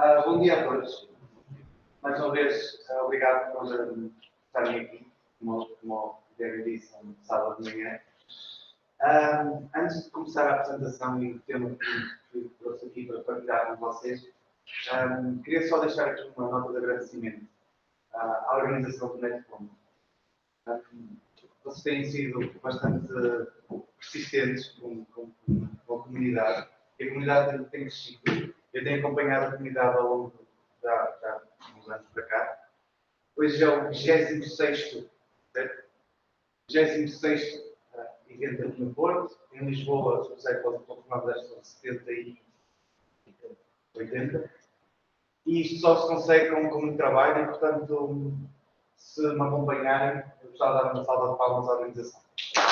Bom dia a todos. Mais uma vez, obrigado por estarem aqui, como o Diego disse, no sábado de manhã. Antes de começar a apresentação e o tema que trouxe aqui para partilhar com vocês, queria só deixar aqui uma nota de agradecimento à organização do Netcom. Vocês têm sido bastante persistentes com a comunidade, e a comunidade tem crescido. Eu tenho acompanhado a comunidade ao longo já uns anos para cá. Hoje é o 26º evento aqui no Porto. Em Lisboa, se você pode confirmar, deve ser 70 e 80. E isto só se consegue com muito trabalho e, portanto, se me acompanharem, eu gostava de dar uma salva de palmas à organização.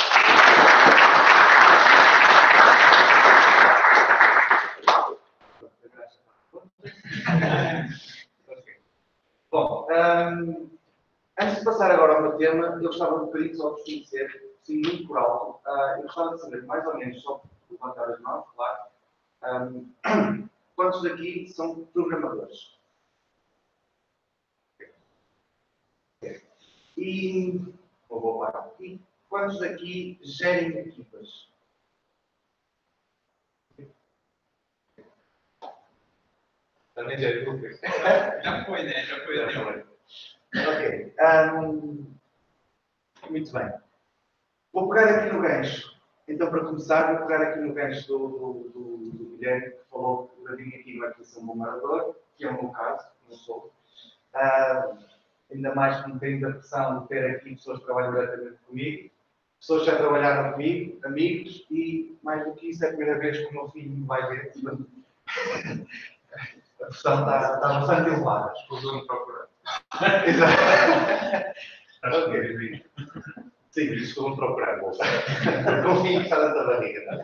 Bom, antes de passar agora ao meu tema, eu gostava de um bocadinho só de vos conhecer, sim, muito por alto. Eu gostava de saber, mais ou menos, só por levantar as mãos, claro, quantos daqui são programadores? E quantos daqui gerem equipas? Também gerem equipas? Já foi, né? Já foi. Ok. Muito bem. Vou pegar aqui no gancho. Então, para começar, vou pegar aqui no gancho do Guilherme, que falou que eu vim aqui vai ser um bom morador, que é o meu caso, não sou. Ainda mais com um bocadinho da pressão de ter aqui pessoas que trabalham diretamente comigo, pessoas que já trabalharam comigo, amigos, e mais do que isso, é a primeira vez que o meu filho vai ver. A pressão está bastante elevada. Escusou-me procurar. Exato. Ok. Sim, estou-me procurar. Confio que está dentro da barriga.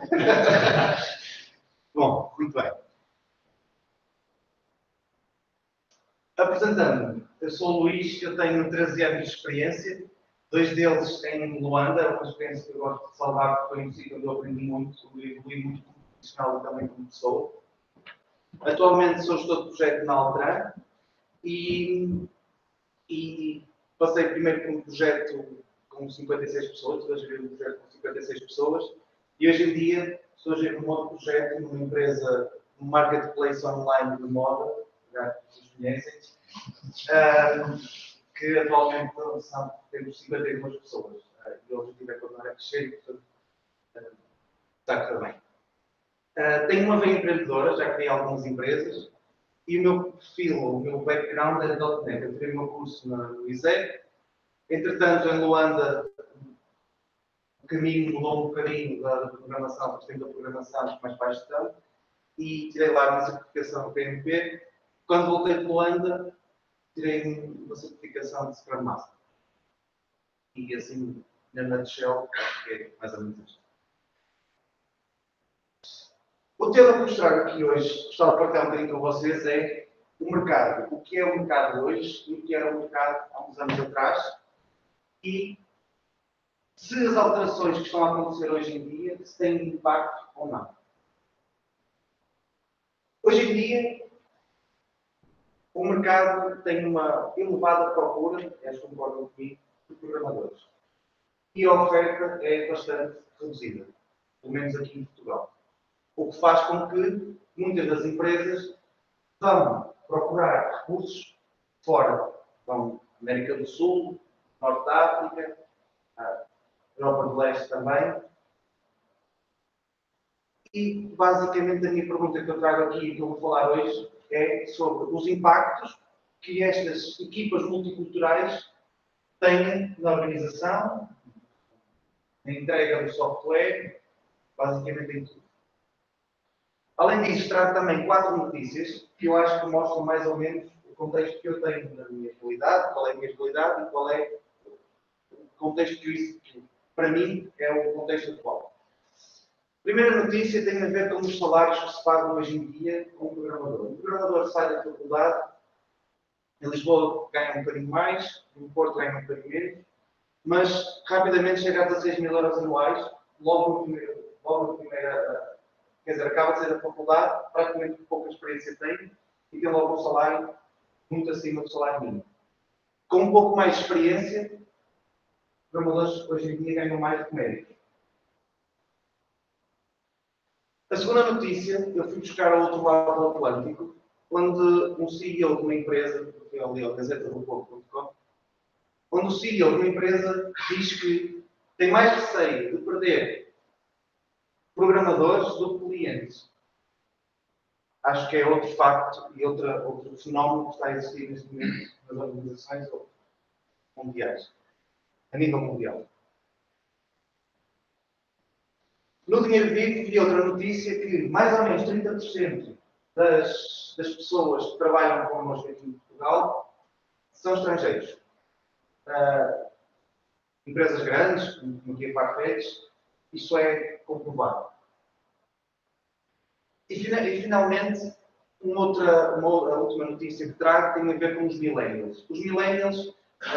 Bom, muito bem. Apresentando-me, eu sou o Luís, eu tenho 13 anos de experiência, 2 deles em Luanda, uma experiência que eu gosto de salvar, porque foi um sítio onde eu aprendi muito, evolui muito como profissional e também como pessoa. Atualmente sou gestor de projeto na Altran e passei primeiro por um projeto com 56 pessoas, depois vi um projeto com 56 pessoas, e hoje em dia estou a gerir um outro projeto numa empresa, um marketplace online de moda, já vocês conhecem, que atualmente temos 52 pessoas. E o objetivo é continuar a crescer e, portanto, está a correr bem. Tenho uma veia empreendedora, já criei algumas empresas, e o meu perfil, o meu background é de .NET. Eu tirei o meu curso no ISEC. Entretanto, em Luanda, o caminho mudou um bocadinho da programação, porque tenho da programação mais para a gestão, e tirei lá uma certificação PMP. Quando voltei de Luanda, tirei uma certificação de Scrum Master. E assim, na nutshell, acho que é mais ou menos isto. O tema que vou mostrar aqui hoje, gostava de partilhar um bocadinho com vocês, é o mercado. O que é o mercado hoje e o que era o mercado há uns anos atrás e se as alterações que estão a acontecer hoje em dia se têm impacto ou não. Hoje em dia, o mercado tem uma elevada procura, eles concordam comigo, de programadores. E a oferta é bastante reduzida, pelo menos aqui em Portugal. O que faz com que muitas das empresas vão procurar recursos fora. Vão América do Sul, Norte da África, Europa do Leste também. E, basicamente, a minha pergunta que eu trago aqui e que eu vou falar hoje é sobre os impactos que estas equipas multiculturais têm na organização, na entrega do software, basicamente em tudo. Além disso, trago também 4 notícias que eu acho que mostram mais ou menos o contexto que eu tenho na minha realidade, qual é a minha realidade e qual é o contexto que para mim, é o contexto atual. A primeira notícia tem a ver com os salários que se pagam hoje em dia com o programador. O programador sai da faculdade, em Lisboa ganha um bocadinho mais, no Porto ganha um bocadinho menos, mas rapidamente chega a 16 mil euros anuais, logo no primeiro, quer dizer, acaba de sair da faculdade, praticamente pouca experiência tem, e tem logo um salário muito acima do salário mínimo. Com um pouco mais de experiência, programadores hoje em dia ganham mais do que médicos. A segunda notícia, eu fui buscar ao outro lado do Atlântico, onde um CEO de uma empresa, que é ali a Gazeta do Povo.com, onde o CEO de uma empresa diz que tem mais receio de perder programadores do que clientes. Acho que é outro facto e outro fenómeno que está a existir neste momento nas organizações mundiais, a nível mundial. No Dinheiro Vivo vi outra notícia que mais ou menos 30% das pessoas que trabalham connosco aqui em Portugal são estrangeiros. Empresas grandes, como aqui a Farfetch, isso é comprovado. E finalmente, a última notícia que trago tem a ver com os millennials. Os millennials,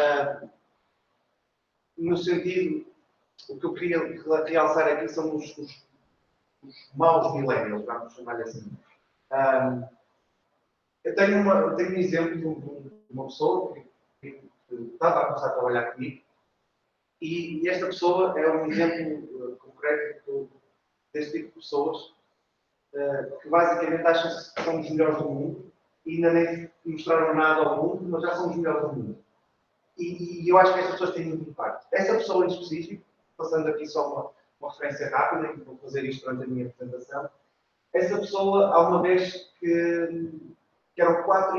no sentido, o que eu queria realçar aqui são os maus millennials, vamos chamar assim. Eu tenho um exemplo de uma pessoa que estava a começar a trabalhar comigo e esta pessoa é um exemplo concreto deste tipo de pessoas que basicamente acham que são os melhores do mundo e ainda nem mostraram nada ao mundo, mas já são os melhores do mundo. E eu acho que estas pessoas têm muito impacto. Essa pessoa em específico, passando aqui só uma referência rápida, que vou fazer isto durante a minha apresentação, essa pessoa, há uma vez que eram 4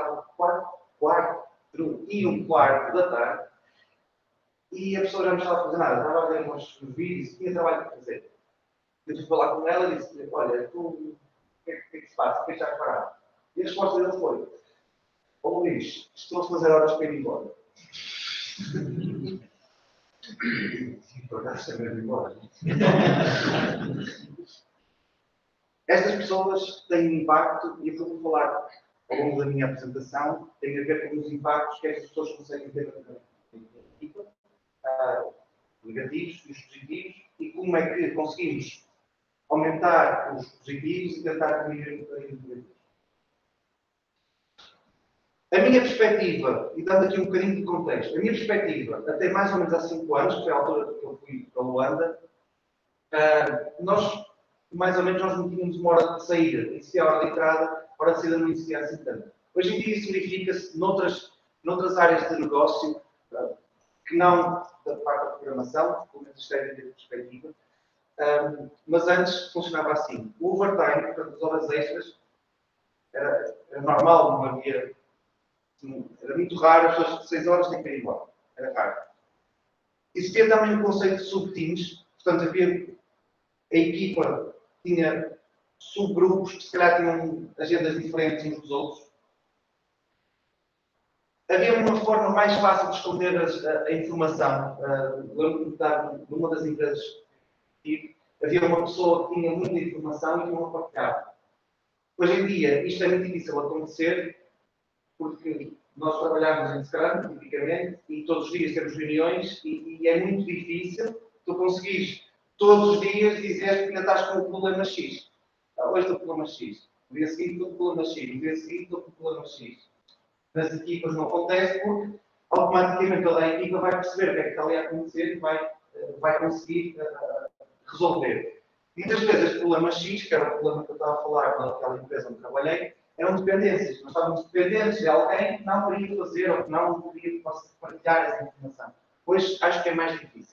e um quarto da tarde, e a pessoa já não estava a fazer nada, estava a ver uns vídeos e tinha trabalho para fazer. Eu fui falar com ela e disse: olha, o que é que se passa? O que é que já parado? E a resposta dele foi: oh Luís, estou a fazer horas para ir embora. Por acaso também ir embora. Estas pessoas têm um impacto, e eu vou falar ao longo da minha apresentação, tem a ver com os impactos que estas pessoas conseguem ter na equipa, negativos e os positivos, e como é que conseguimos aumentar os positivos e tentar diminuir os negativos. A minha perspectiva, e dando aqui um bocadinho de contexto, a minha perspectiva, até mais ou menos há 5 anos, que foi a altura que eu fui para a Luanda, nós, mais ou menos, nós não tínhamos uma hora de saída. Existia a hora de entrada, a hora de saída não existia assim tanto. Hoje em dia isso verifica-se noutras áreas de negócio, que não da parte da programação, pelo menos isto é a minha perspectiva, mas antes funcionava assim. O overtime, portanto, as horas extras, era normal, não havia. Era muito raro, as pessoas de 6 horas têm que ir embora. Era raro. Existia também o conceito de subteams, portanto, havia a equipa tinha subgrupos que se calhar tinham agendas diferentes uns dos outros. Havia uma forma mais fácil de esconder a informação. Lembro-me de estar numa das empresas que havia uma pessoa que tinha muita informação e que não partilhava. Hoje em dia, isto é muito difícil de acontecer, porque nós trabalhamos em Scrum, tipicamente, e todos os dias temos reuniões, e é muito difícil tu conseguires todos os dias dizer que ainda estás com o problema X. Hoje estou com o problema X. No dia seguinte estou com o problema X. No dia seguinte estou com o problema X. Nas equipas não acontece porque automaticamente toda a equipa vai perceber o que é que está ali a acontecer e vai conseguir resolver. Muitas vezes este problema X, que era o problema que eu estava a falar naquela empresa onde trabalhei, eram dependências. Nós estávamos dependentes de alguém que não queria fazer ou que não queria partilhar essa informação. Hoje acho que é mais difícil.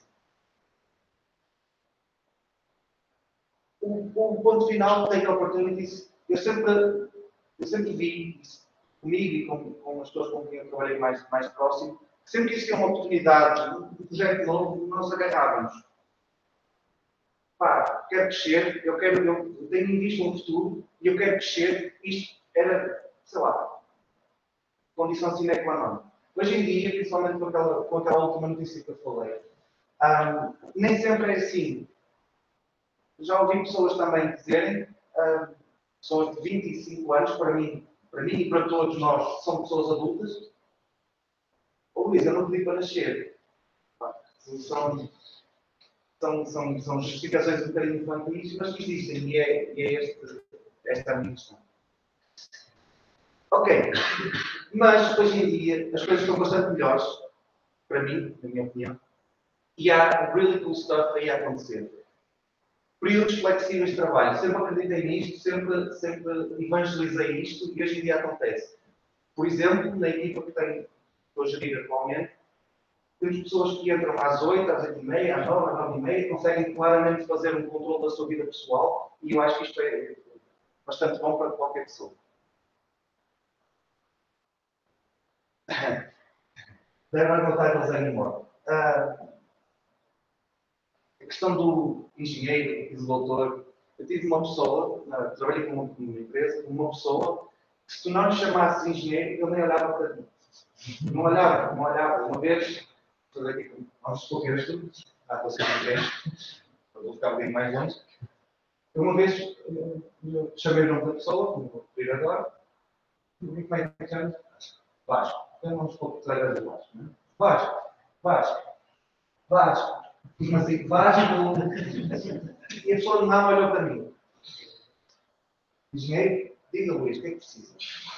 O ponto final, take opportunities, eu sempre vi comigo e com as pessoas com quem eu trabalhei mais próximo, que sempre que existia uma oportunidade, um projeto novo, nós agarrávamos. Pá, quero crescer, eu tenho em vista um futuro e eu quero crescer. Isto era, sei lá, condição sine qua non. Hoje em dia, principalmente com aquela última notícia que eu falei, nem sempre é assim. Já ouvi pessoas também dizerem, pessoas de 25 anos, para mim e para todos nós, são pessoas adultas. Ô Luís, eu não pedi para nascer. São justificações um bocadinho infantis, mas que existem, e é esta a minha questão. Ok. Mas, hoje em dia, as coisas estão bastante melhores, para mim, na minha opinião, e há really cool stuff aí a acontecer. Períodos flexíveis de trabalho. Sempre acreditei nisto, sempre evangelizei isto e hoje em dia acontece. Por exemplo, na equipa que estou a gerir atualmente, temos pessoas que entram às 8, às 8h30, às 9, às 9h30, conseguem claramente fazer um controle da sua vida pessoal e eu acho que isto é bastante bom para qualquer pessoa. Deve notar que eles vêm embora. A questão do engenheiro e do doutor, eu tive uma pessoa, trabalhei com uma empresa, uma pessoa, que se tu não lhe chamasses engenheiro, ele nem olhava para ti. Não olhava. Uma vez, vamos supor que eras tu, estou sendo engenheiro, vou ficar um bocadinho mais longe. Uma vez, chamei o nome da pessoa, como vou pedir agora, e como é que chama? Vasco. Então vamos supor que tu eras o Vasco, não é? Vasco. Mas assim, Vasco. E a pessoa não olhou para mim. Engenheiro, diga Luís, o que é que precisa?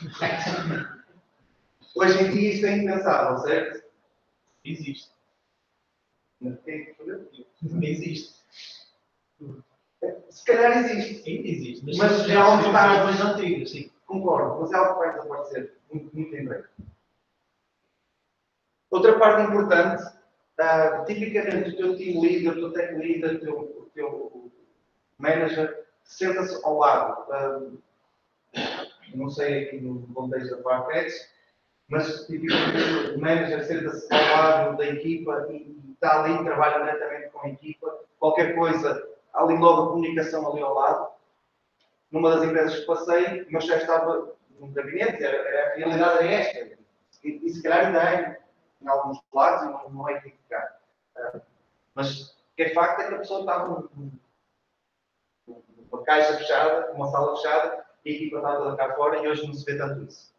Hoje em dia isto é impensável, certo? Existe. Quem é que falou? Existe. Se calhar existe. Ainda existe. Mas já onde está mais antigas, sim. Concordo, mas é algo que vai desaparecer muito em breve. Outra parte importante, tipicamente o teu team leader, o teu tech leader, o teu manager, senta-se ao lado. Não sei aqui no contexto da Farfetch, mas tipicamente o manager senta-se ao lado da equipa e está ali, trabalha diretamente com a equipa. Qualquer coisa, há ali logo a comunicação ali ao lado. Numa das empresas que passei, o meu chefe estava no gabinete, a realidade é esta. E se calhar ainda é em alguns lados e não é criticar. Mas o que é facto é que a pessoa estava numa caixa fechada, numa sala fechada, e a equipa estava toda cá fora e hoje não se vê tanto isso.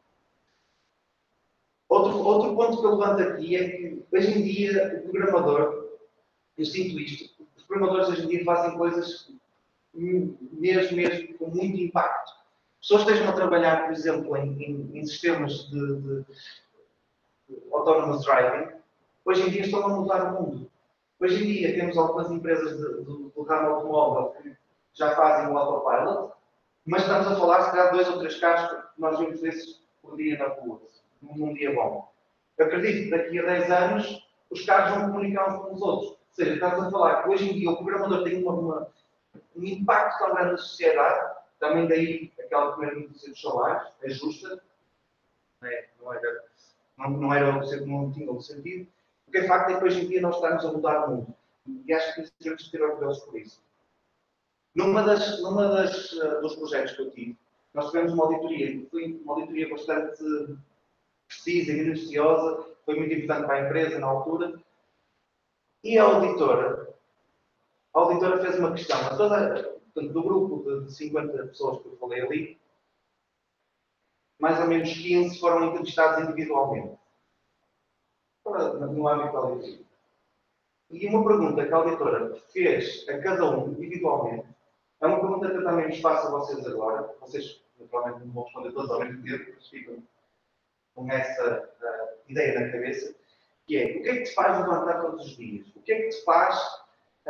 Outro ponto que eu levanto aqui é que hoje em dia o programador, eu sinto isto, os programadores hoje em dia fazem coisas mesmo com muito impacto. Pessoas que estejam a trabalhar, por exemplo, em sistemas de autonomous driving, hoje em dia estão a mudar o mundo. Hoje em dia temos algumas empresas do ramo automóvel que já fazem o autopilot, mas estamos a falar, se calhar, 2 ou 3 carros que nós vemos desses por dia na rua, num dia bom. Eu acredito que daqui a 10 anos os carros vão comunicar uns com os outros. Ou seja, estamos a falar que hoje em dia o programador tem um impacto tão grande na sociedade, também daí aquela primeira notícia dos salários, é justa, não tinha outro sentido. O que é facto é que hoje em dia nós estamos a mudar o mundo. E acho que temos que ter orgulhosos por isso. Numa dos projetos que eu tive, nós tivemos uma auditoria, foi uma auditoria bastante precisa e minuciosa, foi muito importante para a empresa na altura, e a auditora fez uma questão a portanto, do grupo de 50 pessoas que eu falei ali, mais ou menos 15 foram entrevistados individualmente, no âmbito da auditoria. E uma pergunta que a auditora fez a cada um individualmente, é uma pergunta que eu também vos faço a vocês agora, vocês naturalmente não vão responder todos ao mesmo tempo, porque ficam com essa ideia na cabeça, que é, o que é que te faz levantar todos os dias? O que é que te faz,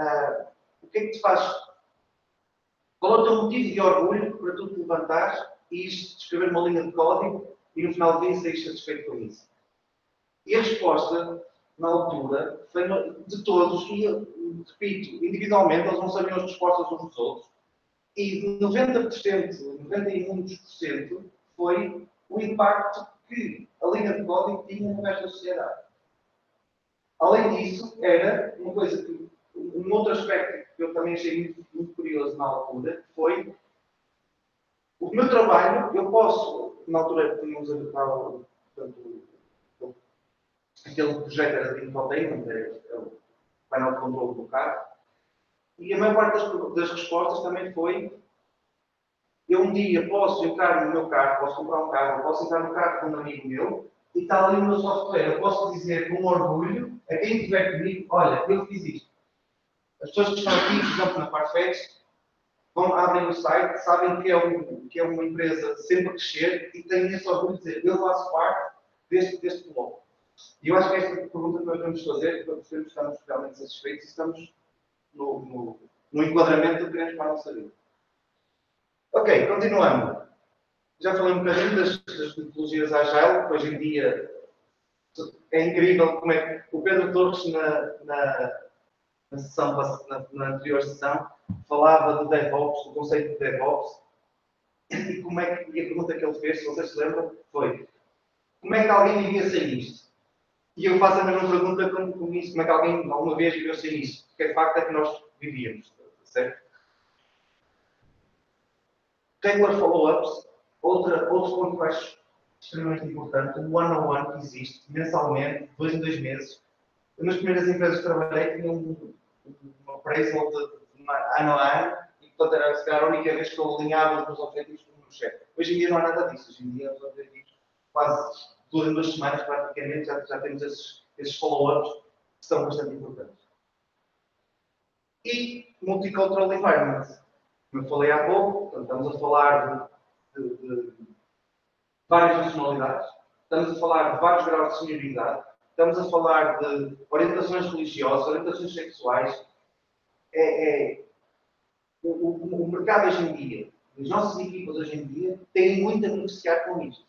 qual é o teu motivo de orgulho para tu te levantares e escrever uma linha de código e no final do dia sair satisfeito com isso? E a resposta, na altura, foi de todos, e eu repito, individualmente, eles não sabiam as respostas uns dos outros, e 90%, 90 e muitos por cento, foi o impacto que a linha de código tinha no resto da sociedade. Além disso, era uma coisa que, um outro aspecto que eu também achei muito curioso na altura, foi o meu trabalho, eu posso, na altura tínhamos aquele projeto era de infotainment, era o painel de controle do carro, e a maior parte das respostas também foi: eu um dia posso entrar no meu carro, posso comprar um carro, posso entrar no carro de um amigo meu, e está ali o meu software. Eu posso dizer com orgulho a quem estiver comigo: olha, eu fiz isto. As pessoas que estão aqui, por exemplo, na Farfetch, vão, abrem o site, sabem que é uma empresa sempre a crescer e têm esse orgulho de dizer, eu faço parte deste bloco. E eu acho que esta pergunta que nós vamos fazer, para percebermos se estamos realmente satisfeitos e estamos no enquadramento que queremos para a nossa vida. Ok, continuando. Já falei um bocadinho das metodologias Agile, que hoje em dia é incrível como é que o Pedro Torres, na anterior sessão, falava do DevOps, do conceito de DevOps, e como é que, e a pergunta que ele fez, se vocês se lembram, foi como é que alguém vivia sem isto? E eu faço a mesma pergunta como isso, como é que alguém alguma vez viveu sem isto? Porque de facto é que nós vivíamos, certo? Regular follow-ups, outro ponto que eu acho extremamente importante, o one-on-one que existe mensalmente, 2 em 2 meses. Nas primeiras empresas que trabalhei tinha um appraisal de ano a ano, e portanto era se calhar a única vez que eu alinhava os meus objetivos com o meu chefe. Hoje em dia não há nada disso, hoje em dia os objetivos quase 2 em 2 semanas praticamente já temos esses follow-ups que são bastante importantes. E multicultural environment. Como eu falei há pouco, portanto, estamos a falar de várias nacionalidades, estamos a falar de vários graus de senioridade, estamos a falar de orientações religiosas, orientações sexuais. O mercado hoje em dia, as nossas equipas hoje em dia, têm muito a beneficiar com isto.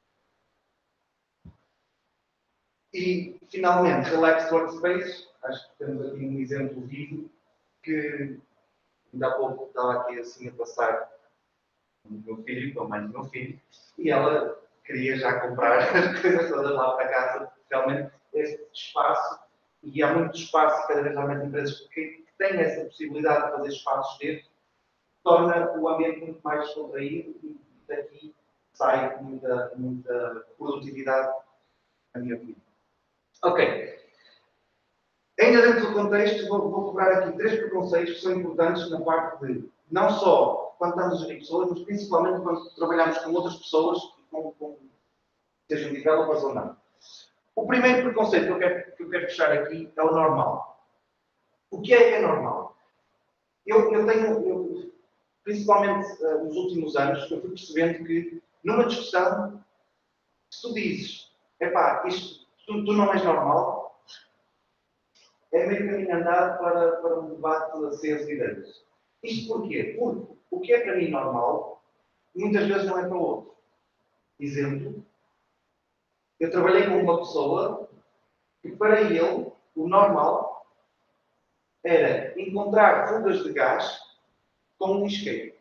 E, finalmente, Relaxed Workspace, acho que temos aqui um exemplo vivo que ainda há pouco estava aqui assim a passar o meu filho, com a mãe do meu filho, e ela queria já comprar as coisas todas lá para casa, realmente este espaço, e há muito espaço, e cada vez há mais empresas que têm essa possibilidade de fazer espaços destes, torna o ambiente muito mais descontraído e daqui sai muita produtividade, na minha opinião. Ok. Ainda dentro do contexto, vou cobrar aqui 3 preconceitos que são importantes na parte de, não só quando estamos a gerir pessoas, mas principalmente quando trabalhamos com outras pessoas, sejam developers ou não. O primeiro preconceito que eu quero fechar aqui é o normal. O que é normal? Principalmente nos últimos anos, eu fui percebendo que, numa discussão, se tu dizes, epá, isto, tu não és normal, é meio caminho andado para um debate aceso de ideias. Isto porquê? Porque o que é para mim normal, muitas vezes não é para o outro. Exemplo, eu trabalhei com uma pessoa que para ele, o normal era encontrar fugas de gás com um isqueiro.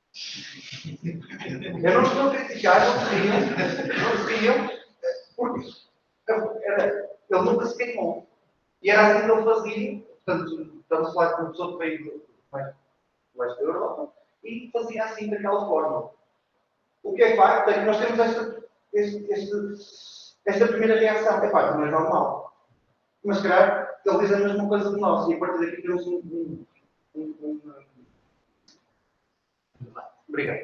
Eu não estou a criticar, não se riam, porque ele nunca se queimou. E era assim que ele fazia, portanto, estamos a falar de uma pessoa que veio mais do leste da Europa, e fazia assim, daquela forma. O que é facto é que nós temos esta primeira reação. É facto, não é normal. Mas, se calhar, ele diz a mesma coisa de nós, e a partir daqui temos Obrigado.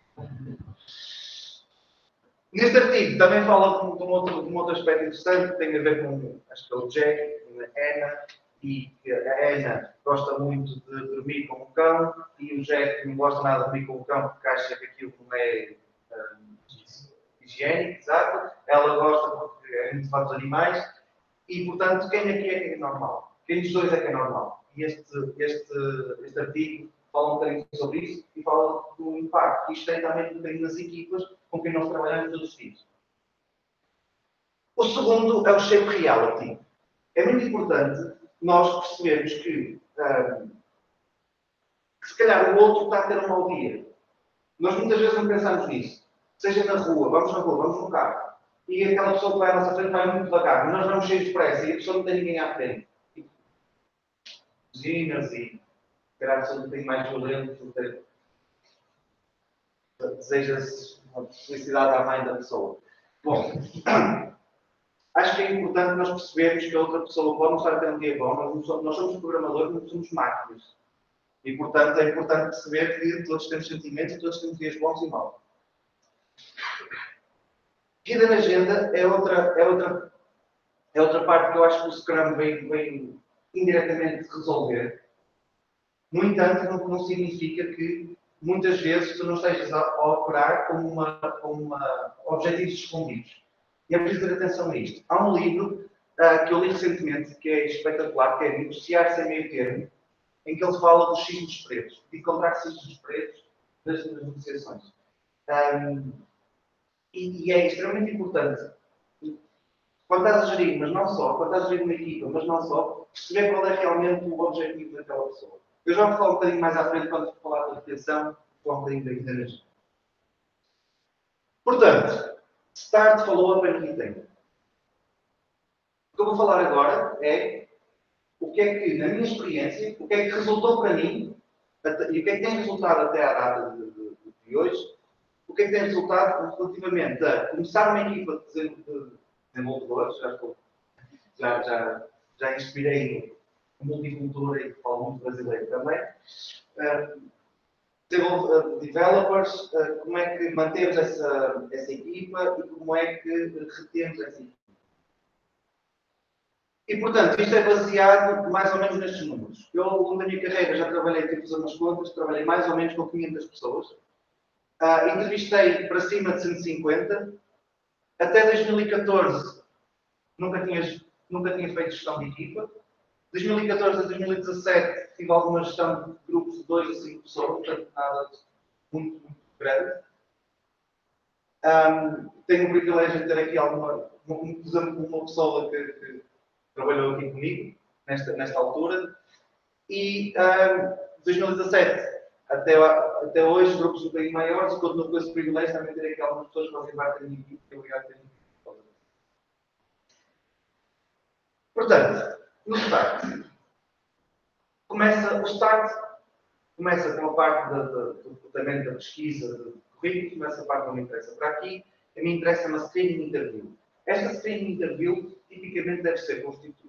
Neste artigo também fala de um outro aspecto interessante que tem a ver com, acho que é o Jack, a Anna, e que a Anna gosta muito de dormir com o cão e o Jack não gosta nada de dormir com o cão porque acha que aquilo não é higiênico, exato. Ela gosta porque é muito fã dos animais e, portanto, quem aqui é que é normal? Quem dos dois é que é normal? E este artigo fala um bocadinho sobre isso e fala do impacto que isto tem também um bocadinho nas equipas com quem nós trabalhamos todos os dias. O segundo é o shape reality. É muito importante nós percebermos que se calhar o outro está a ter um mau dia. Nós muitas vezes não pensamos nisso. Seja na rua, vamos no carro. E aquela pessoa que vai à nossa frente vai muito devagar. Nós vamos cheios de pressa e a pessoa não tem ninguém à frente. Buzinas e se calhar a pessoa não tem mais violento, deseja-se uma felicidade à mãe da pessoa. Bom, acho que é importante nós percebermos que a outra pessoa pode não estar a ter um dia bom, nós somos programadores, não somos máquinas. E, portanto, é importante perceber que todos temos sentimentos e todos temos dias bons e maus. Vida na agenda é outra parte que eu acho que o Scrum vem indiretamente resolver. No entanto, não significa que muitas vezes tu não estejas a operar com objetivos escondidos. E é preciso ter atenção a isto. Há um livro que eu li recentemente, que é espetacular, que é Negociar Sem Meio Termo, em que ele fala dos cisnes pretos, de encontrar cisnes pretos nas negociações. E é extremamente importante, quando estás a gerir, mas não só, quando estás a gerir uma equipa, mas não só, perceber qual é realmente o objetivo daquela pessoa. Eu já vou falar um bocadinho mais à frente, quando falar da retenção, falar um bocadinho da energia. Portanto, Start, Follow-up and Retain. O que eu vou falar agora é o que é que, na minha experiência, o que é que resultou para mim, e o que é que tem resultado até à data de hoje, o que é que tem resultado relativamente a começar uma equipa de desenvolvedores, já inspirei multicultura e falo muito brasileiro também, developers, como é que mantemos essa equipa e como é que retemos essa equipa. E, portanto, isto é baseado mais ou menos nestes números. Eu, ao longo da minha carreira, já trabalhei, tive que fazer umas contas, trabalhei mais ou menos com 500 pessoas. Entrevistei para cima de 150. Até 2014, nunca tinha feito gestão de equipa. De 2014 a 2017, tive alguma gestão de grupos de 2 a 5 pessoas, portanto, nada muito, muito grande. Tenho o privilégio de ter aqui uma pessoa que trabalhou aqui comigo, nesta altura. E de 2017 até hoje, grupos um bocadinho maiores, e continuo com esse privilégio também ter aqui algumas pessoas que fazem parte da minha equipe, que obrigado por terem aqui. Portanto, no Start, o Start começa com a parte do recrutamento, da pesquisa, do currículo, começa a parte que não me interessa para aqui, a mim interessa uma screening interview. Esta screening interview, tipicamente, deve ser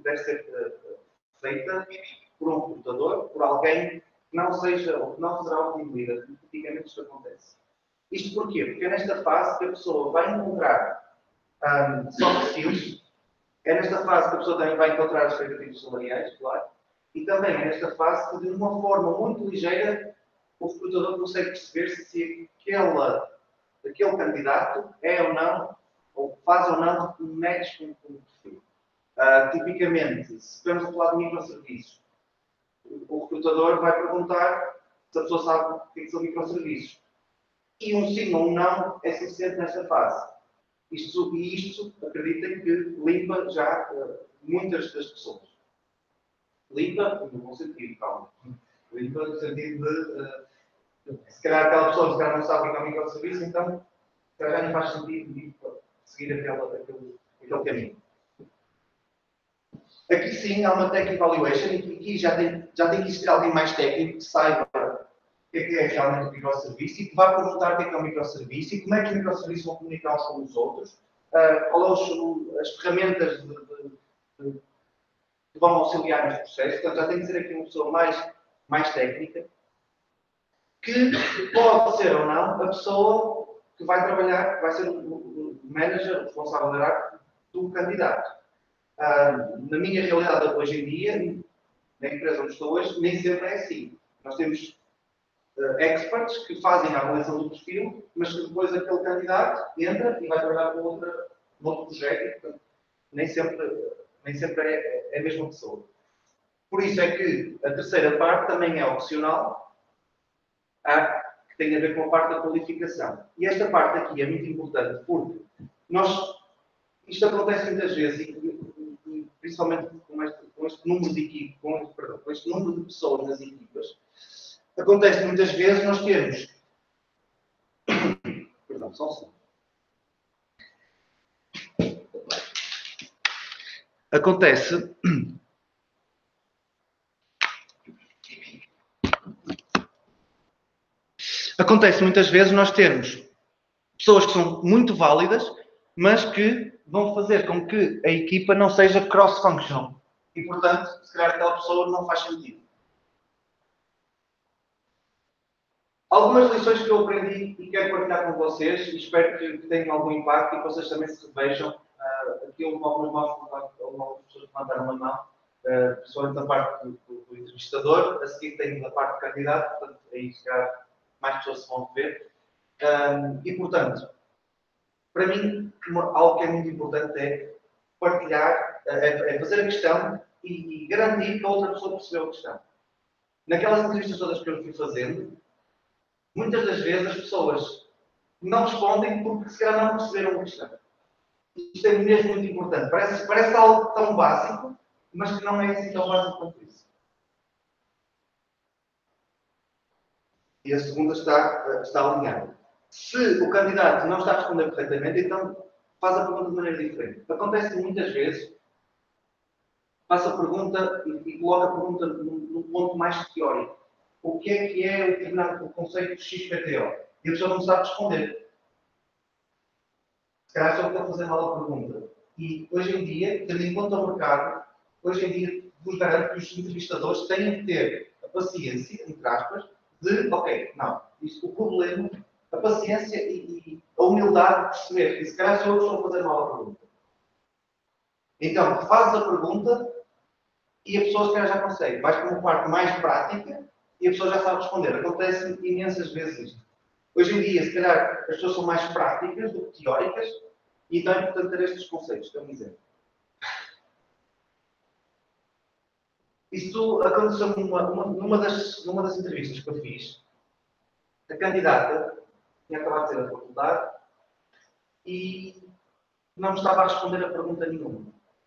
feita por um recrutador, por alguém que não seja ou que não será o team leader. Tipicamente isto acontece. Isto porquê? Porque é nesta fase que a pessoa vai encontrar soft skills, é nesta fase que a pessoa também vai encontrar as expectativas salariais, claro, e também é nesta fase que, de uma forma muito ligeira, o recrutador consegue perceber se aquele candidato é ou não, ou faz ou não um match com o perfil. Tipicamente, se estamos a falar de microserviços, o recrutador vai perguntar se a pessoa sabe o que são microserviços. E um sim ou um não é suficiente nesta fase. Isto, acreditem que limpa já muitas das pessoas. Limpa, no bom sentido, calma. Limpa no sentido de se calhar aquela pessoa se calhar não sabe o que é um microserviço, então se calhar já não faz sentido seguir aquele caminho. Aqui sim há uma Tech Evaluation e aqui já tem que existir alguém mais técnico que saiba o que é realmente o microserviço e que vá perguntar o que é um microserviço e como é que os microserviços vão comunicar uns com os outros, quais são as ferramentas que vão auxiliar neste processo. Portanto, já tem que ser aqui uma pessoa mais técnica, que pode ser ou não a pessoa que vai trabalhar, que vai ser o manager, o responsável da área do candidato. Na minha realidade hoje em dia, na empresa onde estou hoje, nem sempre é assim. Nós temos experts que fazem a avaliação do perfil, mas que depois aquele candidato entra e vai trabalhar com outro projeto. Portanto, nem sempre é a mesma pessoa. Por isso é que a terceira parte também é opcional, que tem a ver com a parte da qualificação. E esta parte aqui é muito importante porque isto acontece muitas vezes, e principalmente com este número de equipas, com este número de pessoas nas equipas, acontece muitas vezes nós termos. Perdão, só um segundo. Acontece muitas vezes nós termos pessoas que são muito válidas, mas que vão fazer com que a equipa não seja cross-functional. E, portanto, se calhar aquela pessoa não faz sentido. Algumas lições que eu aprendi e quero partilhar com vocês, e espero que tenham algum impacto e que vocês também se revejam. Aqui houve algumas pessoas que levantaram a mão. principalmente da parte do entrevistador, a seguir tem da parte do candidato, portanto, aí se calhar mais pessoas se vão ver. E, portanto, para mim, algo que é muito importante é partilhar, é fazer a questão e garantir que a outra pessoa percebeu a questão. Naquelas entrevistas todas que eu fui fazendo, muitas das vezes as pessoas não respondem porque se calhar não perceberam a questão. Isto é mesmo muito importante. Parece algo tão básico, mas que não é assim tão básico quanto isso. E a segunda está alinhada. Se o candidato não está a responder corretamente, então faz a pergunta de maneira diferente. Acontece muitas vezes, faça a pergunta e coloca a pergunta num ponto mais teórico. O que é o conceito XPTO? E a pessoa não sabe responder. Se calhar só está a fazer mal a pergunta. E hoje em dia, tendo em conta o mercado, hoje em dia vos garanto que os entrevistadores têm que ter a paciência, entre aspas, de, ok, não, isto, o problema, a paciência e a humildade de perceber que se calhar sou eu que estou a fazer mal a pergunta. Então, fazes a pergunta e a pessoa se calhar já consegue. Vais para uma parte mais prática e a pessoa já sabe responder. Acontece imensas vezes isto. Hoje em dia, se calhar, as pessoas são mais práticas do que teóricas e então é importante ter estes conceitos, que eu me exemplo. Isto aconteceu numa das entrevistas que eu fiz. A candidata tinha acabado de sair da faculdade e não me estava a responder a pergunta nenhuma.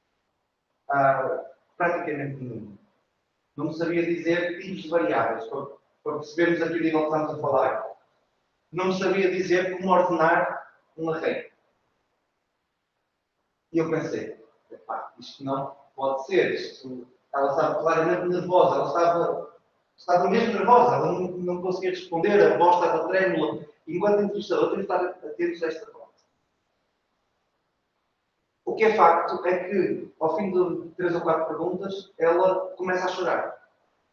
Praticamente nenhuma. Não me sabia dizer tipos de variáveis, para percebermos aqui o nível que estamos a falar. Não me sabia dizer como ordenar um array. E eu pensei, isto não pode ser. Ela estava claramente nervosa, ela estava mesmo nervosa, ela não conseguia responder, a voz estava trêmula. Enquanto entrevistador, tenho que estar atentos a esta parte. O que é facto é que, ao fim de 3 ou 4 perguntas, ela começa a chorar.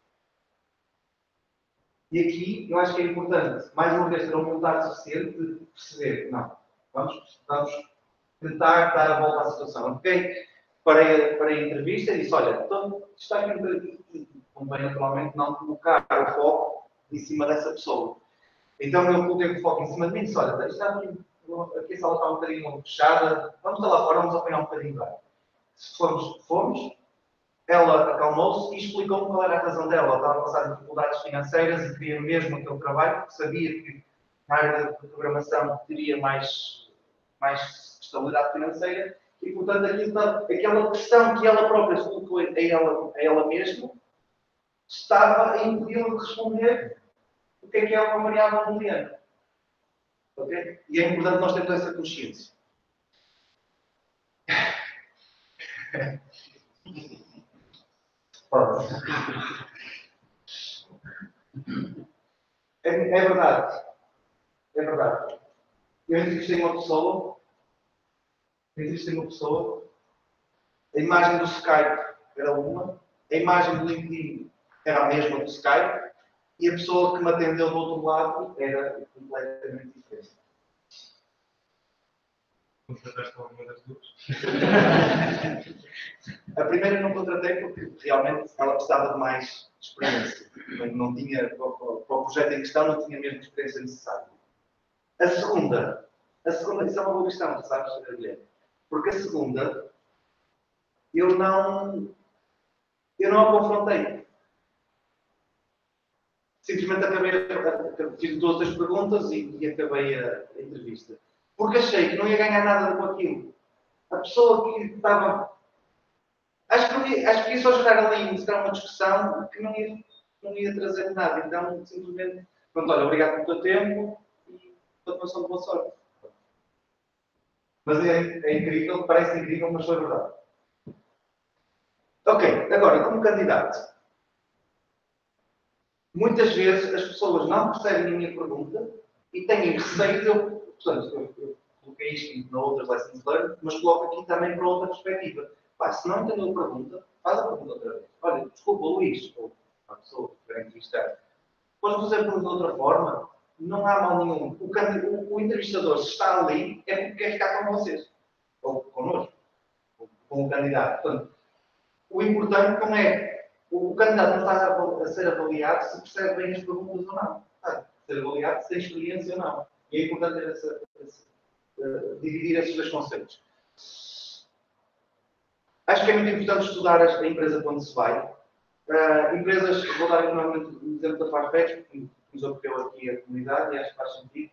E aqui, eu acho que é importante, mais uma vez, ter a humildade suficiente de perceber, não, vamos tentar dar a volta à situação. Ok? Para a entrevista e disse, olha, então está aqui um bocadinho, convém naturalmente não colocar o foco em cima dessa pessoa. Então eu coloquei o foco em cima de mim e disse, olha, está aqui a sala está um bocadinho fechada, vamos lá fora, vamos apanhar um bocadinho de ar. Se fomos, ela acalmou-se e explicou-me qual era a razão dela. Ela estava a passar dificuldades financeiras e queria mesmo aquele trabalho, porque sabia que na área de programação teria mais estabilidade financeira e, portanto, aquela questão que ela própria se colocou a ela mesma estava a impedi-la de responder o que é uma variável booleana. Okay? E é importante nós termos essa consciência. É verdade. É verdade. Eu entrevistei uma pessoa, a imagem do Skype era uma, a imagem do LinkedIn era a mesma do Skype e a pessoa que me atendeu do outro lado era completamente diferente. Contrataste alguma das duas? A primeira não contratei porque realmente ela precisava de mais experiência. Não tinha, para o projeto em questão, não tinha a mesma experiência necessária. A segunda, isso é uma boa questão, sabes, Guilherme? Porque a segunda, eu não a confrontei. Simplesmente fiz 2 ou 3 perguntas e acabei a entrevista. Porque achei que não ia ganhar nada com aquilo. A pessoa que estava. Acho que ia só gerar ali uma discussão que não ia trazer nada. Então, simplesmente, pronto, olha, obrigado pelo teu tempo e continuação de boa sorte. Mas é incrível, parece incrível, mas foi verdade. Ok, agora, como candidato. Muitas vezes as pessoas não percebem a minha pergunta e têm receio de eu. Portanto, eu coloquei isto na outras lessons learned, mas coloco aqui também para outra perspectiva. Se não entendeu a pergunta, faz a pergunta outra vez. Olha, desculpa, Luís, ou a pessoa que vai entrevistar. Podes fazer a pergunta de outra forma? Não há mal nenhum. O entrevistador, se está ali, é porque quer ficar com vocês. Ou connosco. Com o candidato. Portanto, o importante não é o candidato não está a ser avaliado se percebe bem as perguntas ou não. Está a ser avaliado se tem experiência ou não. E é importante dividir esses dois conceitos. Acho que é muito importante estudar a empresa quando se vai. Empresas, vou dar novamente o exemplo da Farfetch, porque nos ocorreu aqui a comunidade e acho que faz sentido.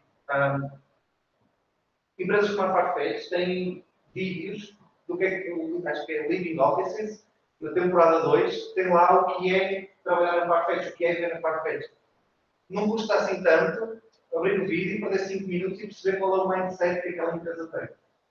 Empresas como a Farfetch têm vídeos do que é que acho que é Living Offices, na temporada 2, tem lá o que é trabalhar na Farfetch, o que é ver na Farfetch. Não custa assim tanto abrir o vídeo, perder 5 minutos e perceber qual é o mindset que aquela empresa tem.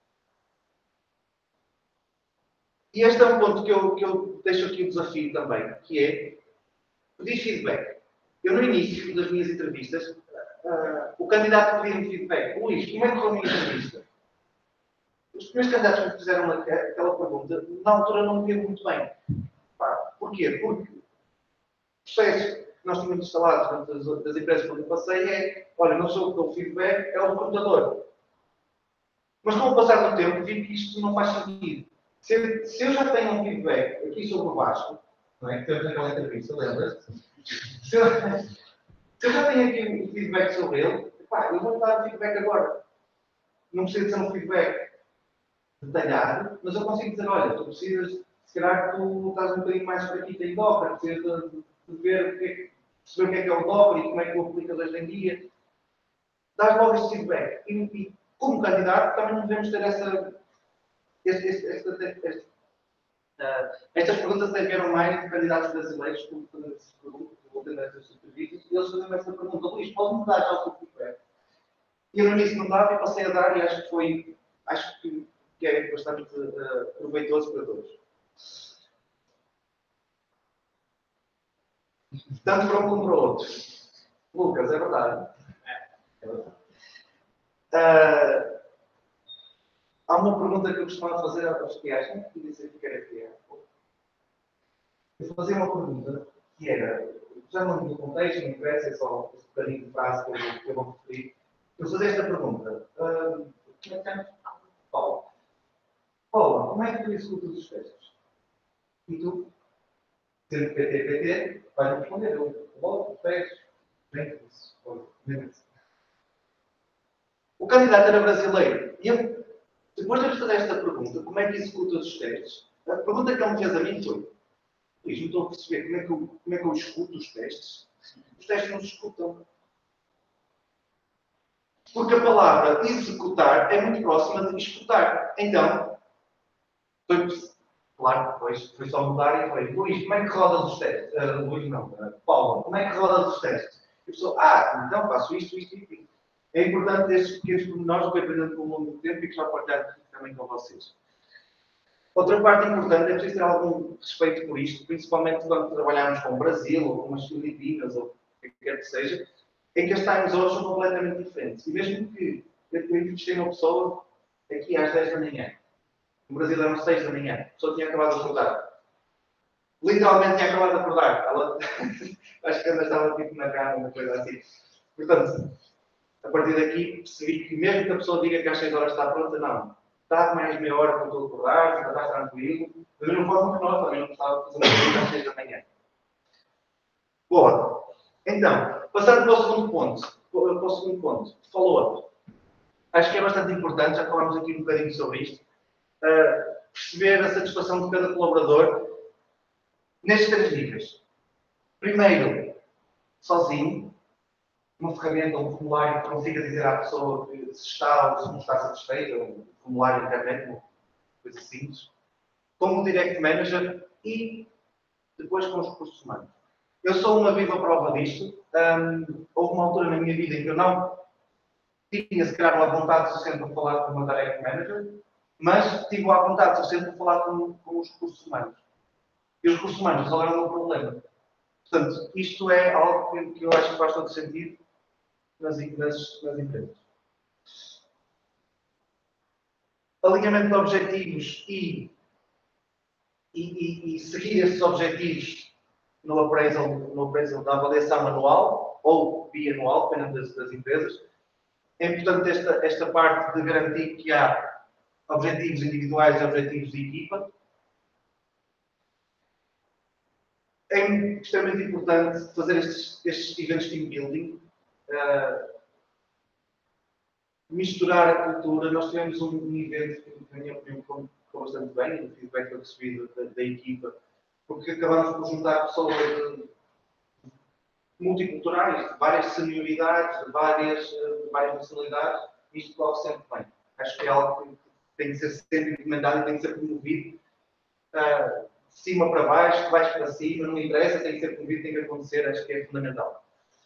E este é um ponto que eu deixo aqui o desafio também, que é pedir feedback. Eu, no início das minhas entrevistas, o candidato pedia-me feedback. Luís, como é que foi a minha entrevista? Os primeiros candidatos que me fizeram aquela pergunta, na altura não me deu muito bem. Porquê? Porque o processo que nós tínhamos instalado das empresas por onde eu passei é, olha, não sou eu que dou feedback, é o recrutador. Mas com o passar do tempo, vi que isto não faz sentido. Se eu já tenho um feedback aqui sobre o Vasco, não é? Que temos naquela entrevista, lembras-te? Se eu já tenho aqui um feedback sobre ele, eu vou dar um feedback agora. Não precisa ser um feedback detalhado, mas eu consigo dizer, olha, tu precisas, se calhar tu estás um bocadinho mais para aqui em Docker, precisas de ver perceber o que é o Docker e como é que o aplicas hoje em dia. Dás logo este feedback. E como candidato também não devemos ter estas perguntas vieram mais de candidatos brasileiros que fazendo essas perguntas, desenvolvendo essas entrevistas, e eles fazendo essa pergunta, Luís, pode-me dar já o teu feedback? E eu no início não dava e passei a dar e acho que é bastante proveitoso para todos. Tanto para um como para o outro. Lucas, é verdade. É verdade. Há uma pergunta que eu costumava fazer aos que acham, que disse que era que é. Eu fazia uma pergunta que era, já não no contexto, não interessa, é só um bocadinho de frase que eu vou referir. Eu fazia esta pergunta. Como é que chamas? Paula. Paula, como é que tu escutas os textos? E tu, sendo PT, vais responder. Eu volto os textos. O candidato era brasileiro. E eu, depois de fazer esta pergunta, como é que executa os testes? A pergunta que ele me fez a mim foi: Luís, não estou a perceber como é que eu escuto os testes. Os testes não se escutam. Porque a palavra executar é muito próxima de escutar. Então, claro, depois foi só mudar e foi: Luís, como é que rodas os testes? Luís não, Paulo, como é que rodas os testes? E a pessoa, então faço isto. É importante estes pequenos pormenores que eu aprendendo ao longo do tempo e que já partilhar também com vocês. Outra parte importante é preciso ter algum respeito por isto, principalmente quando trabalhamos com o Brasil, ou com as Filipinas, ou o que quer que seja, em que as time zones são completamente diferentes. E mesmo que eu entrevistei uma pessoa aqui às 10 da manhã, no Brasil eram 6 da manhã, a pessoa tinha acabado de acordar. Literalmente tinha acabado de acordar. Ela, acho que ainda estava tipo na cama, uma coisa assim. Portanto, a partir daqui percebi que mesmo que a pessoa diga que às 6 horas está pronta, não. Está mais meia hora para tu acordar, já estás tranquilo. Da mesma forma que nós também não gostava de fazer uma coisa às 6 da manhã. Boa. Então, passando para o segundo ponto. Follow-up. Acho que é bastante importante, já falámos aqui um bocadinho sobre isto, perceber a satisfação de cada colaborador nestes 3 níveis. Primeiro, sozinho, uma ferramenta, um formulário que consiga dizer à pessoa que se está ou se não está satisfeita, um formulário na internet, uma coisa simples, como direct manager e depois com os recursos humanos. Eu sou uma viva prova disto. Houve uma altura na minha vida em que eu não tinha, se calhar, uma vontade suficiente para falar com uma direct manager, mas tive a vontade suficiente para falar com os recursos humanos. E os recursos humanos resolveram o meu problema. Portanto, isto é algo que eu acho que faz todo sentido nas empresas. Alinhamento de objetivos e seguir esses objetivos no appraisal da avaliação anual ou bianual, dependendo das empresas. É importante esta parte de garantir que há objetivos individuais e objetivos de equipa. É extremamente importante fazer estes eventos de team building, misturar a cultura. Nós tivemos um evento que, na minha opinião, correu bastante bem, o feedback que eu recebi da equipa, porque acabámos por juntar pessoas multiculturais, de várias senioridades, de várias nacionalidades, e isto corre sempre bem. Acho que é algo que tem que ser sempre implementado e tem que ser promovido. De cima para baixo, de baixo para cima, não interessa, tem que ser promovido, tem que acontecer, acho que é fundamental.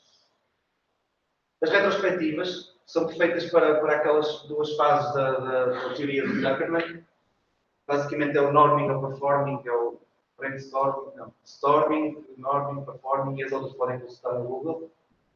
As retrospectivas são perfeitas para aquelas duas fases da teoria do Zuckerman. Basicamente é o norming, o performing, é o brainstorming, não, storming, norming, performing, e as outras podem consultar no Google.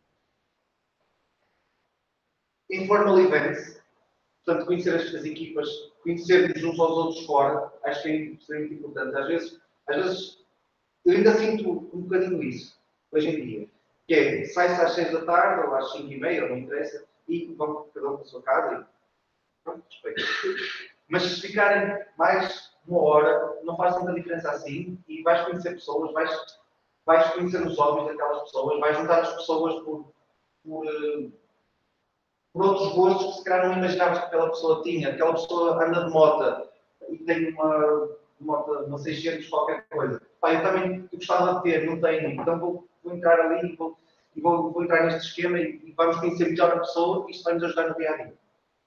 Informal events, portanto, conhecer as equipas, conhecer-nos uns aos outros fora, acho que é extremamente importante. Às vezes eu ainda sinto um bocadinho isso, hoje em dia. Que é, sai-se às 6 da tarde, ou às 5 e meia, não interessa, e vão cada um para a sua casa e pronto, respeito. Mas se ficarem mais uma hora, não faz tanta diferença assim, e vais conhecer pessoas, vais conhecer os hobbies daquelas pessoas, vais juntar as pessoas por outros gostos que se calhar não imaginavas que aquela pessoa tinha. Aquela pessoa anda de moto e tem uma moto, uma 600, qualquer coisa. Pá, eu também gostava de ter, não tenho, então vou entrar ali e vou entrar neste esquema e vamos conhecer melhor a pessoa e isto vai nos ajudar no dia a dia.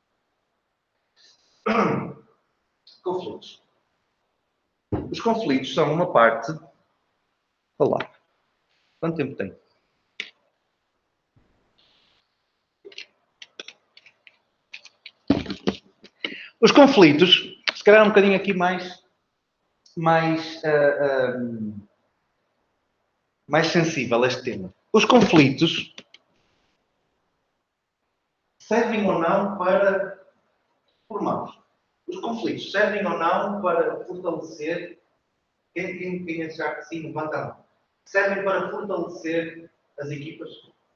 Conflitos. Os conflitos são uma parte. Olá. Quanto tempo tem? Os conflitos, se calhar um bocadinho aqui mais sensível a este tema. Os conflitos servem ou não para formar. Os conflitos servem ou não para fortalecer. Quem achar que sim, levanta a mão. Servem para fortalecer as equipas.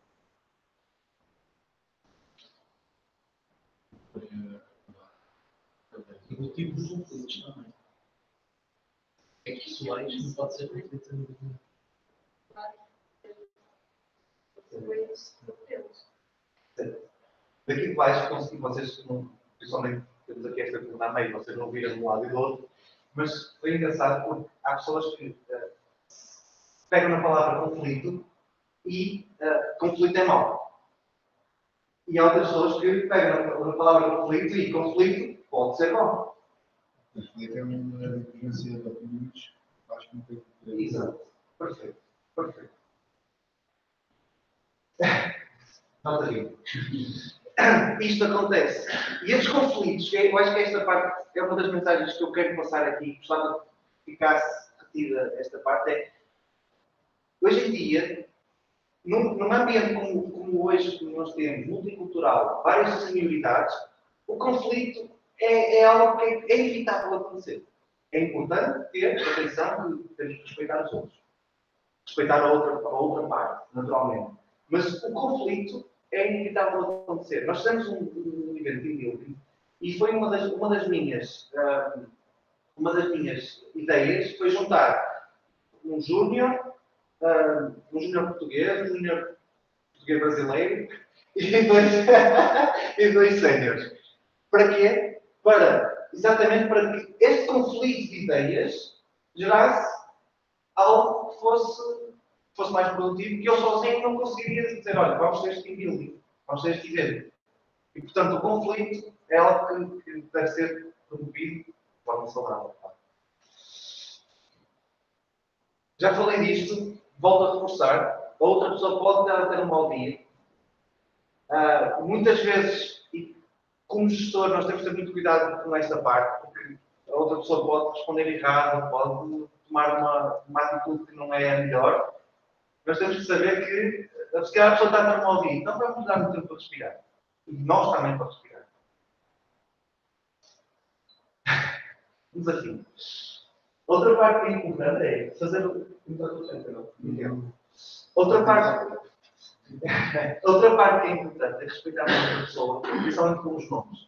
O tipo de conflitos também. É que pessoais não pode ser conflito. Daqui de baixo, vocês, principalmente, temos aqui esta pergunta a meio, vocês não viram de um lado e do outro, mas foi engraçado porque há pessoas que pegam na palavra conflito e conflito é mau. E há outras pessoas que pegam na palavra conflito e conflito pode ser bom. Conflito é uma diferença de opiniões, faz com que... Exato. Perfeito. Perfeito. Nota 20. Isto acontece. E estes conflitos, eu acho que esta parte é uma das mensagens que eu quero passar aqui, gostava que ficasse retida esta parte, é hoje em dia, num ambiente como hoje que nós temos, multicultural, várias senioridades, o conflito é algo que é inevitável acontecer. É importante ter atenção que temos que respeitar os outros. Respeitar a outra parte, naturalmente. Mas o conflito é inevitável acontecer. Nós fizemos um evento em building e foi uma das minhas ideias foi juntar um júnior português, um júnior português brasileiro e dois séniores. Para quê? Exatamente para que este conflito de ideias gerasse algo que fosse mais produtivo, que eu sozinho não conseguiria dizer, olha, vamos ter este team building, vamos ter este evento. E, portanto, o conflito é algo que deve ser promovido de forma saudável. Já falei disto, volto a reforçar. A outra pessoa pode ter um mau dia. Muitas vezes, e como gestor, nós temos que ter muito cuidado com esta parte, porque a outra pessoa pode responder errado, pode tomar uma atitude que não é a melhor. Nós temos que saber que, se calhar a pessoa está a ter um mau dia, então vamos dar muito tempo para respirar. E nós também para respirar. Um desafio. Outra parte que é importante é fazer. Outra parte que é importante é respeitar a outra pessoa, principalmente com os nomes.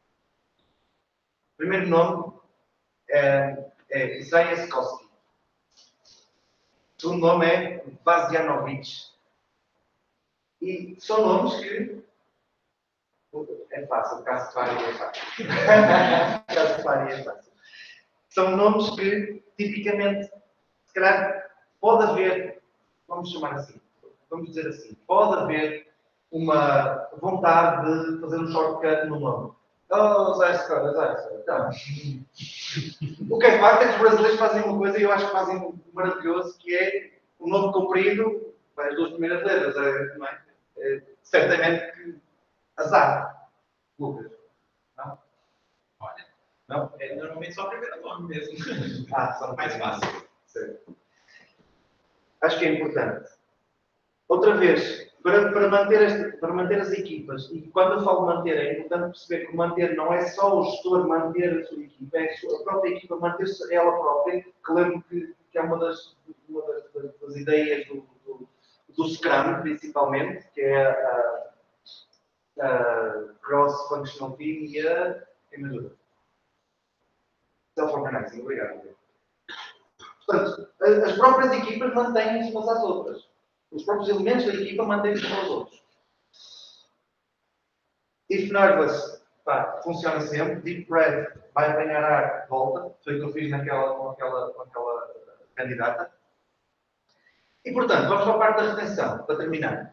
O primeiro nome é Isaiah Skoski. O segundo nome é Vazianovic. E são nomes que... É fácil, Caspari é fácil. Caspari é fácil. São nomes que, tipicamente, se calhar, pode haver, vamos chamar assim, vamos dizer assim, pode haver uma vontade de fazer um shortcut no nome. Oh, Zé Scott, então. O que é facto é que os brasileiros fazem uma coisa e eu acho que fazem maravilhoso, que é o nome comprido, as duas primeiras letras, não é? Certamente que azar. Lucas. Não? Olha, Não? é normalmente só o primeiro nome mesmo. Só Mais fácil. Certo. Acho que é importante. Outra vez, para manter as equipas, e quando eu falo manter, é importante perceber que manter não é só o gestor manter a sua equipa, é a própria equipa manter-se ela própria, que lembro que é uma das ideias do Scrum, principalmente, que é a Cross-Functional Team e a... Quem me ajuda? Self-Organizing, obrigado. Portanto, as próprias equipas mantêm-se umas às outras. Os próprios elementos da equipa mantêm-se uns aos outros. If nervous, pá, funciona sempre. Deep breath, vai apanhar ar, volta. Foi o que eu fiz com aquela candidata. E, portanto, vamos para a parte da retenção, para terminar.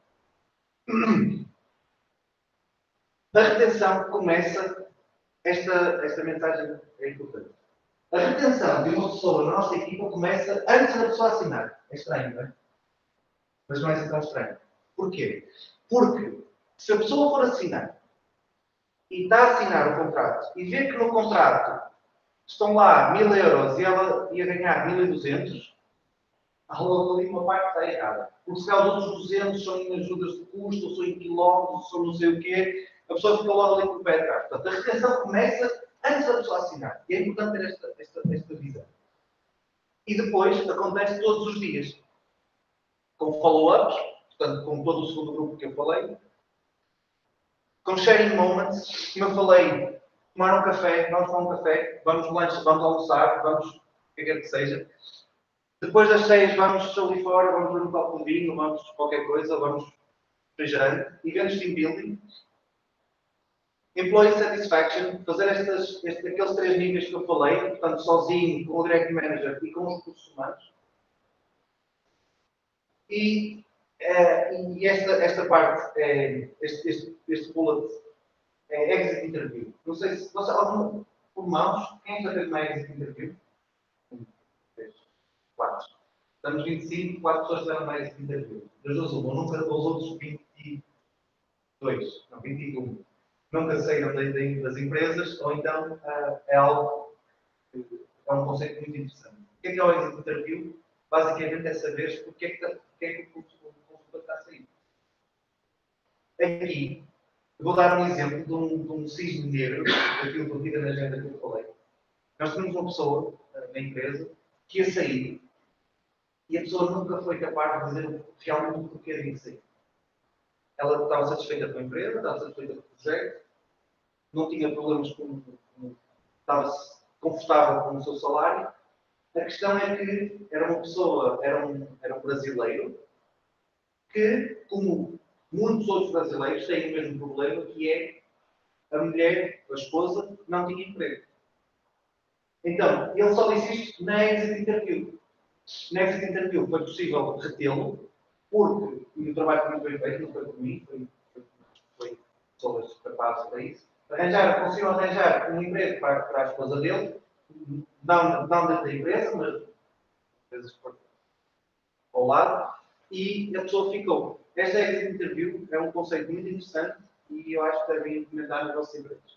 Da retenção começa esta mensagem é importante. A retenção de uma pessoa na nossa equipa começa antes da pessoa assinar. É estranho, não é? Mas não é assim tão estranho. Porquê? Porque se a pessoa for assinar e está a assinar o contrato e vê que no contrato estão lá 1000 euros e ela ia ganhar 1200, há logo ali uma parte que está errada. Porque se calhar os outros 200 são em ajudas de custo, ou são em quilómetros, ou são não sei o quê, a pessoa fica logo ali com o pé atrás. Portanto, a retenção começa antes da pessoa assinar. E é importante ter esta visão. E depois acontece todos os dias. Com follow-ups, portanto, com todo o segundo grupo que eu falei, com sharing moments, como eu falei, tomar um café, vamos tomar um café, vamos lanche, vamos almoçar, vamos o que quer que seja. Depois das 6 vamos ali fora, vamos ver um copo de vinho, vamos qualquer coisa, vamos refrigerante, eventos team building, employee satisfaction, fazer aqueles 3 níveis que eu falei, portanto, sozinho, com o direct manager e com os recursos humanos. E esta parte, este bullet, é exit interview. Não sei se algum por mãos, quem já teve uma exit interview? 1, 3, 4. Estamos 25, 4 pessoas tiveram uma exit interview. Das duas, uma, nunca os outros 22, não, 21. Nunca saíram das empresas, ou então é algo é um conceito muito interessante. O que é o exit interview? Basicamente é saber porque é que o consultor está a sair. Aqui, vou dar um exemplo de um cisne negro, daquilo que eu vi na agenda que eu falei. Nós temos uma pessoa na empresa que ia sair e a pessoa nunca foi capaz de dizer realmente o porquê de ir sair. Ela estava satisfeita com a empresa, estava satisfeita com o projeto, não tinha problemas estava confortável com o seu salário. A questão é que era uma pessoa, era um brasileiro, que, como muitos outros brasileiros, têm o mesmo problema, que é a mulher, a esposa, não tinha emprego. Então, ele só disse isto na exit interview. Na exit interview foi possível retê-lo, porque o trabalho foi muito bem feito, não foi por mim, foi pessoas capazes para isso. Conseguiram arranjar um emprego para a esposa dele, não dentro da empresa, mas às vezes ao lado, e a pessoa ficou. Esta exit interview é um conceito muito interessante e eu acho que devem implementar nas vossas empresas.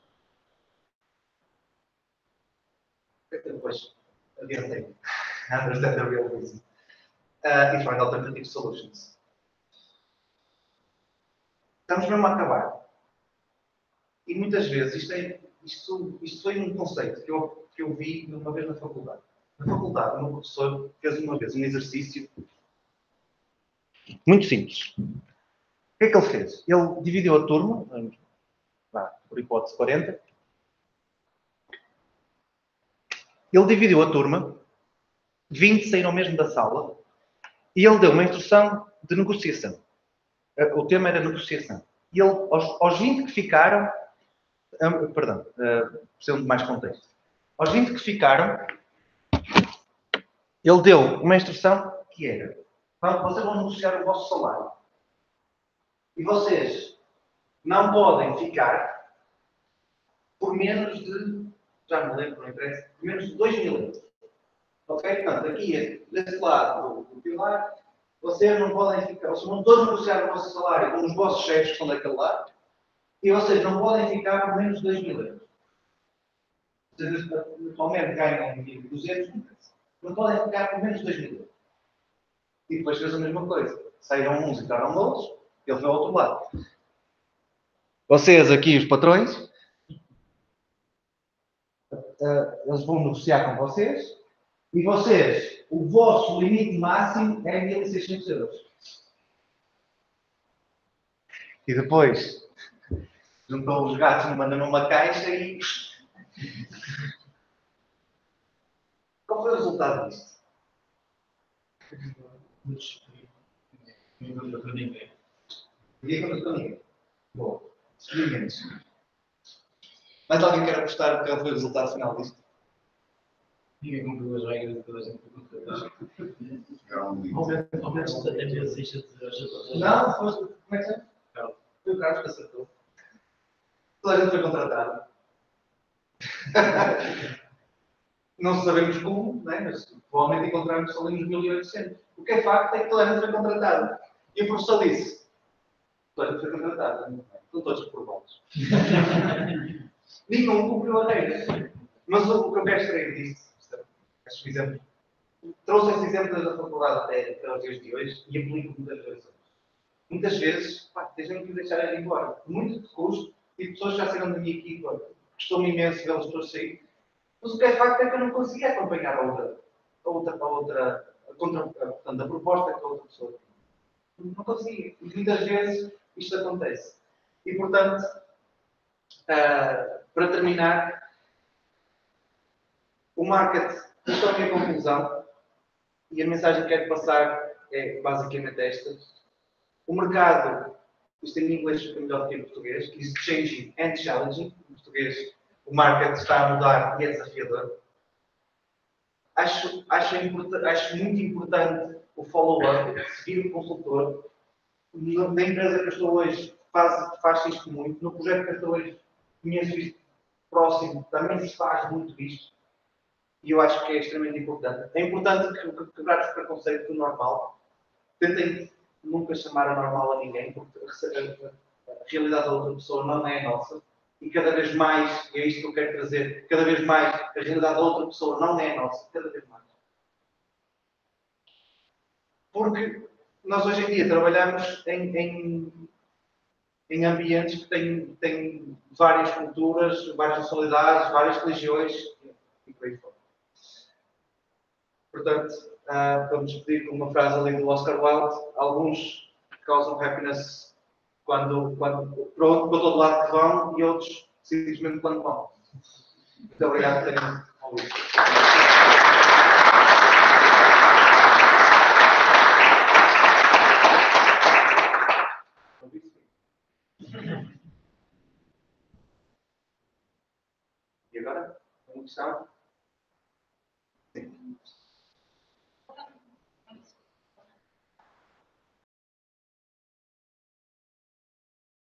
Depois, adiantei. Understand the real reason. E find alternative solutions. Estamos mesmo a acabar. E muitas vezes isto foi um conceito que eu vi uma vez na faculdade. Na faculdade, o meu professor fez uma vez um exercício muito simples. O que é que ele fez? Ele dividiu a turma, por hipótese 40. Ele dividiu a turma, 20 saíram mesmo da sala E ele deu uma instrução de negociação. O tema era negociação. E ele, aos 20 que ficaram, perdão, precisam de mais contexto. Aos 20 que ficaram, ele deu uma instrução que era: vocês vão negociar o vosso salário. E vocês não podem ficar por menos de, já me lembro, não interessa, por menos de 2 mil euros. Ok? Portanto, aqui, desse lado do pilar, vocês não podem ficar, vocês vão todos negociar o vosso salário com os vossos chefes que estão daquele lado, e vocês não podem ficar por menos de 2 mil euros. Vocês atualmente ganham 1.200, não podem ficar por menos de 2 mil euros. E depois fez a mesma coisa. Saíram uns e entraram outros, ele foi ao outro lado. Vocês aqui, os patrões, eles vão negociar com vocês, e vocês, o vosso limite máximo é 1.600 euros. E depois, juntou os gatos, mandam numa caixa e... Qual foi o resultado disto? Não contratou ninguém. Ninguém contratou ninguém. Bom, experimentos. Mas alguém quer apostar qual foi o resultado final disto? Ninguém cumpriu as regras de toda a gente foi contratado. Ficaram ali. Ao menos a minha cesta de ajuda. Não, foste. Como é que é? Carlos. Foi o Carlos que acertou. Toda a gente foi contratado. Não sabemos como, né? Mas provavelmente encontramos só ali uns 1.800. O que é facto é que toda a gente foi contratado. E o professor disse: toda a gente foi contratado. Estão todos reprovados. Nenhum cumpriu a regra. Mas o que eu quero extrair disso, este exemplo, trouxe esse exemplo da faculdade até os dias de hoje e aplico muitas vezes. Muitas vezes, tens mesmo que deixar ele embora. Muito custo, e pessoas já saíram da minha equipa, gostou-me imenso vê-las todos sair. Mas o que é facto é que eu não consegui acompanhar a proposta que a outra pessoa tinha. Não consegui. E muitas vezes isto acontece. E, portanto, para terminar, o marketing, isto é a minha conclusão, e a mensagem que quero passar é basicamente esta. O mercado, isto em inglês é melhor do que em português, is changing and challenging. Em português, o marketing está a mudar e é desafiador. Acho muito importante o follow-up, seguir o consultor. Na empresa que eu estou hoje, faz isto muito. No projeto que eu estou hoje, conheço isto próximo, também se faz muito isto. E eu acho que é extremamente importante. É importante quebrar os preconceitos do normal. Tentem nunca chamar a normal a ninguém, porque a realidade da outra pessoa não é a nossa. E cada vez mais, e é isto que eu quero trazer, cada vez mais a realidade da outra pessoa não é a nossa. Cada vez mais. Porque nós hoje em dia trabalhamos em ambientes que têm várias culturas, várias nacionalidades, várias religiões e por aí fora. Portanto, vamos despedir com uma frase ali do Oscar Wilde: alguns causam happiness quando para todo lado que vão e outros simplesmente quando vão. Muito obrigado por terem ouvido. E agora? Uma questão?